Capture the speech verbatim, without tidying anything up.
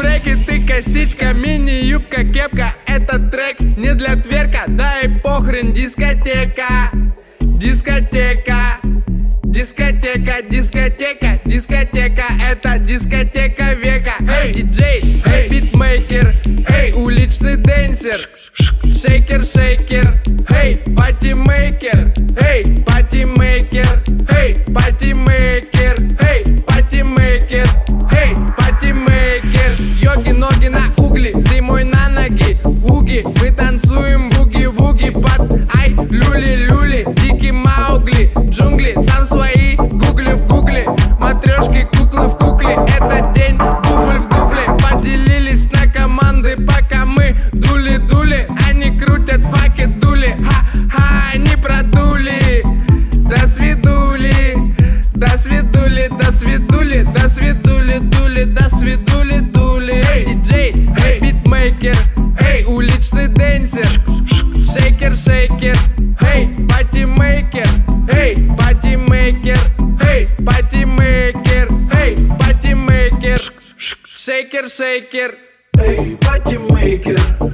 брейки, ты косичка, мини-юбка, кепка. Этот трек не для тверка, да и похрен, дискотека. Дискотека, дискотека, дискотека, дискотека. Это дискотека века. Эй, диджей, эй, битмейкер, эй, уличный дэнсер. Шейкер, шейкер, эй, патимейкер, эй, патимейкер, эй, патимейкер, эй, патимейкер, эй, патимейкер. Йоги, ноги на угли, зимой на ноги, уги. Мы танцуем буги-вуги под ай, люли-люли, дикий Маугли, джунгли, сам свои гугли в гугле, матрешки, куклы в кукле. Это день, дубль в дубле, поделились на команды, пока мы дули-дули. Они крутят факи, дули, ха-ха, они продули. До свидули, до свидули, до свидули, до свидули, дули, до свидули, дули. Эй, диджей, эй, битмейкер, эй, уличный дэнсер. Шейкер, шейкер, эй, патимейкер, эй, патимейкер, эй, патимейкер, эй, патимейкер. Шейкер, шейкер, эй, патимейкер.